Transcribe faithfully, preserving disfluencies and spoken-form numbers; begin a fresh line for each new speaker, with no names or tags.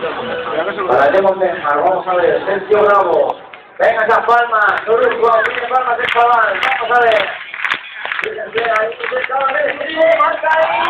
Para Lemon Benjar, vamos a ver, Sergio Bravo. Venga esas palmas, no lo digo, tiene palmas de chaval, vamos a ver. Bien, bien, ahí, marca ahí.